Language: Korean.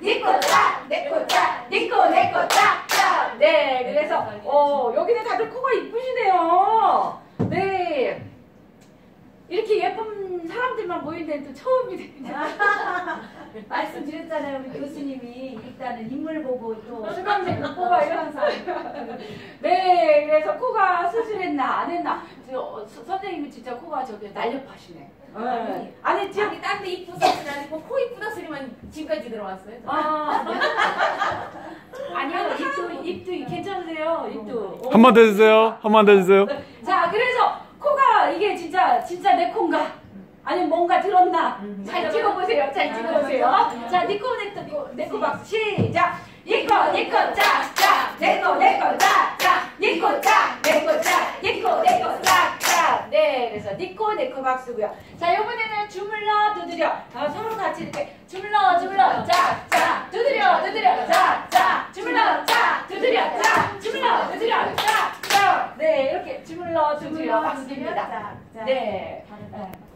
니코 짝, 니코 짝, 니코 내코 짝, 짝. 네, 그래서 여기는 다들 코가 이쁘시네요. 네. 이렇게 예쁜 사람들만 모인 데는 또 처음이네요. 말씀드렸잖아요. 우리 교수님이 일단은 인물 보고 또 수강생 코가 항상. 네, 그래서 코가 수술했나 안 했나. 선생님이 진짜 코가 저기 날렵하시네. 안 했죠? 아니 딴데 이쁘다 소리 아니고 코 이쁘다 소리만 지금까지 들어왔어요. 아니요, 입도 괜찮으세요? 입도. 한 번 더 해주세요. 한 번 더 해주세요. 자, 그래서 코가 이게 진짜 내 코인가? 아니면 뭔가 들었나? 잘 찍어보세요. 잘 찍어보세요. 자, 니코 내코 박수 시작. 니코 짝짝 내코 짝짝 니코 짝 내코 짝 니코 내코 짝짝. 네, 그래서 니코 내코 박수고요. 자, 이번에는 주물러 두드려. 서로 같이 이렇게 주물러 짝짝 두드려 짝짝 주물러 짝 두드려 짝 주물러 두드려 짝짝. 네, 이렇게 주물러 두드려 박수입니다. 네.